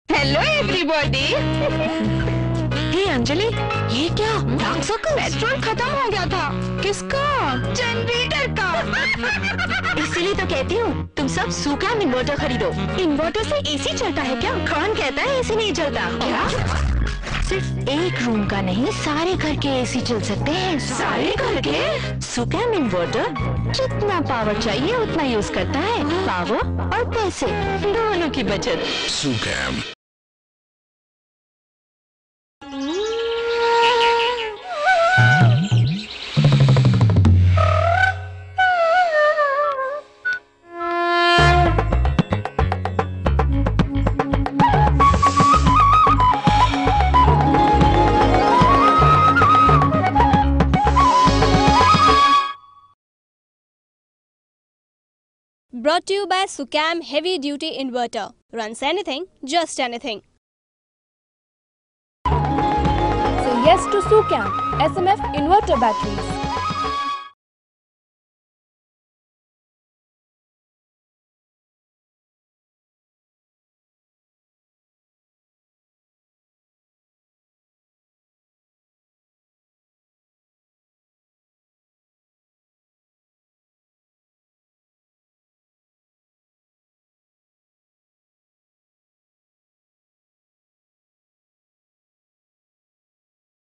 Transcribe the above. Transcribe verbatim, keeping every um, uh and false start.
Hello everybody. हे अंजलि, ये क्या? Dark circle? Petrol खत्म हो गया था। किसका? जनरेटर का। इसीलिए तो कहती हूँ तुम सब सुकैम इन्वर्टर खरीदो। इन्वर्टर से एसी चलता है क्या? कौन कहता है एसी नहीं चलता? क्या? सिर्फ एक रूम का नहीं, सारे घर के एसी चल सकते हैं। सारे घर के? सुकैम इन्वर्टर जितना पावर चाहिए उतना यूज करता है। पावर और पैसे दोनों की बचत। Su-Kam. Brought to you by Sucam Heavy Duty Inverter. Runs anything, just anything. Say yes to Sucam S M F Inverter Batteries.